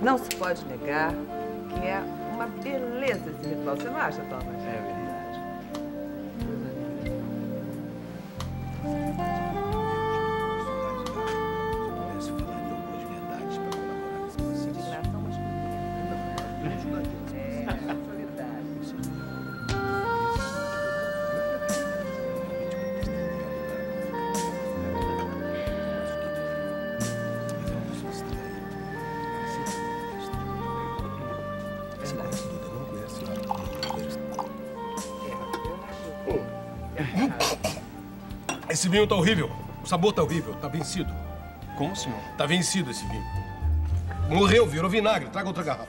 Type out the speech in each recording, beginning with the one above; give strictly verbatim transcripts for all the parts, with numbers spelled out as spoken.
Não se pode negar que é uma beleza esse ritual. Você não acha, Thomas? É verdade. Esse vinho tá horrível. O sabor tá horrível. Tá vencido. Como, senhor? Tá vencido esse vinho. Morreu, virou vinagre. Traga outra garrafa.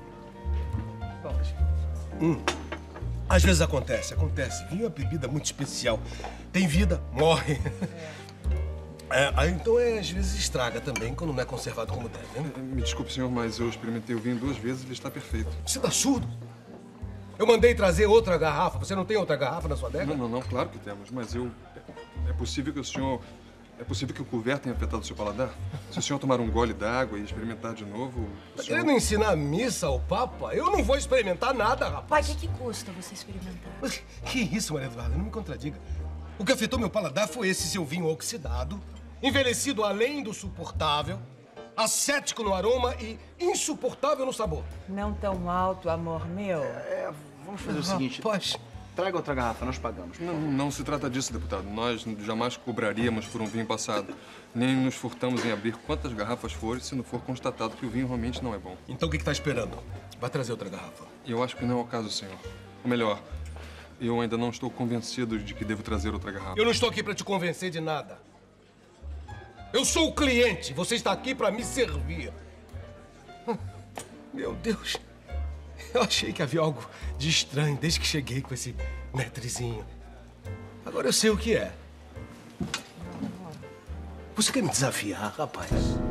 Hum. Às vezes acontece, acontece. Vinho é uma bebida muito especial. Tem vida, morre. É, aí, então, é, às vezes estraga também, quando não é conservado como deve, né? Me desculpe, senhor, mas eu experimentei o vinho duas vezes e ele está perfeito. Você tá surdo? Eu mandei trazer outra garrafa. Você não tem outra garrafa na sua adega? Não, não, não. Claro que temos, mas eu... É possível que o senhor... É possível que o couvert tenha afetado o seu paladar? Se o senhor tomar um gole d'água e experimentar de novo... Tá senhor... querendo ensinar missa ao Papa? Eu não vou experimentar nada, rapaz. Pai, o que, que custa você experimentar? Mas que isso, Maria Eduarda? Não me contradiga. O que afetou meu paladar foi esse seu vinho oxidado, envelhecido além do suportável, acético no aroma e insuportável no sabor. Não tão alto, amor meu. É, vamos fazer o seguinte. Rapaz. Traga outra garrafa, nós pagamos. Não, não se trata disso, deputado. Nós jamais cobraríamos por um vinho passado. Nem nos furtamos em abrir quantas garrafas forem se não for constatado que o vinho realmente não é bom. Então o que está esperando? Vai trazer outra garrafa. Eu acho que não é o caso, senhor. Ou melhor, eu ainda não estou convencido de que devo trazer outra garrafa. Eu não estou aqui para te convencer de nada. Eu sou o cliente. Você está aqui para me servir. Meu Deus. Eu achei que havia algo de estranho desde que cheguei com esse metrezinho. Agora eu sei o que é. Você quer me desafiar, rapaz?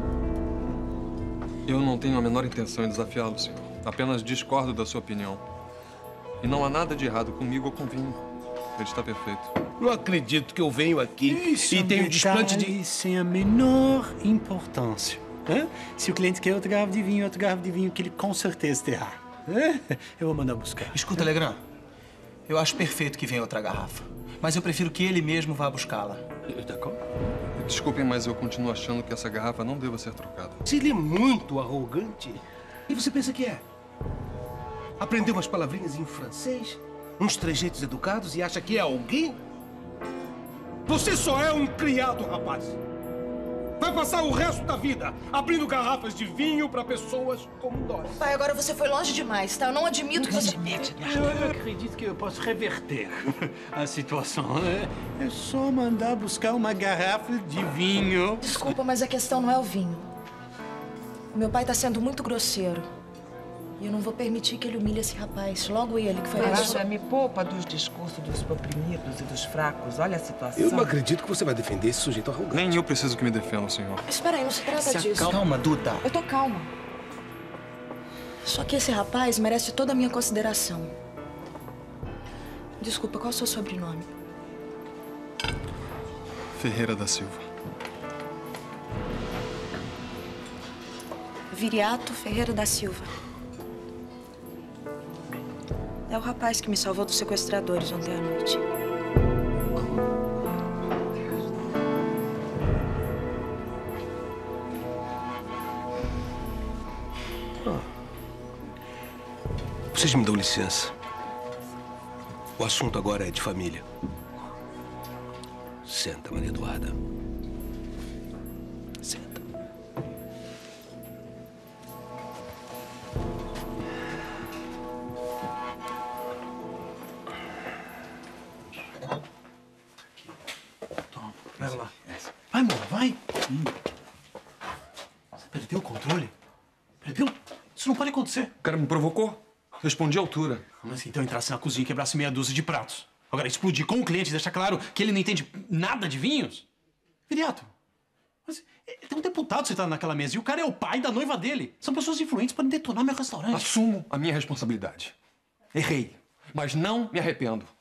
Eu não tenho a menor intenção em desafiá-lo, senhor. Apenas discordo da sua opinião. E não há nada de errado comigo ou com o vinho. Ele está perfeito. Não acredito que eu venho aqui Isso e tenho um desplante de... sem a menor importância. Hã? Se o cliente quer outra garrafa de vinho, outra garrafa de vinho que ele com certeza terá. Eu vou mandar buscar. Escuta, Legrand. Eu acho perfeito que venha outra garrafa. Mas eu prefiro que ele mesmo vá buscá-la. D'accord? Desculpem, mas eu continuo achando que essa garrafa não deva ser trocada. Se ele é muito arrogante. E você pensa que é? Aprendeu umas palavrinhas em francês, uns trejeitos educados e acha que é alguém? Você só é um criado, rapaz. Vai passar o resto da vida abrindo garrafas de vinho para pessoas como nós. Pai, agora você foi longe demais, tá? Eu não admito que você... Eu acredito que eu posso reverter a situação. É só mandar buscar uma garrafa de vinho. Desculpa, mas a questão não é o vinho. O meu pai tá sendo muito grosseiro. E eu não vou permitir que ele humilhe esse rapaz. Logo ele, que foi... Eduarda, me poupa dos discursos dos oprimidos e dos fracos. Olha a situação. Eu não acredito que você vai defender esse sujeito arrogante. Nem eu preciso que me defendam, senhor. Espera aí, não se trata Se disso. acalma, Duda. Eu tô calma. Só que esse rapaz merece toda a minha consideração. Desculpa, qual é o seu sobrenome? Ferreira da Silva. Viriato Ferreira da Silva. É o rapaz que me salvou dos sequestradores ontem à noite. Ah. Vocês me dão licença. O assunto agora é de família. Senta, Maria Eduarda. Senta. Pega lá. Vai, amor, vai. Hum. Você perdeu o controle? Perdeu? Isso não pode acontecer. O cara me provocou. Respondi à altura. Mas então entrasse na cozinha e quebrasse meia dúzia de pratos. Agora, explodir com o cliente e deixar claro que ele não entende nada de vinhos? Viriato, mas tem um deputado sentado naquela mesa e o cara é o pai da noiva dele. São pessoas influentes para detonar meu restaurante. Assumo a minha responsabilidade. Errei, mas não me arrependo.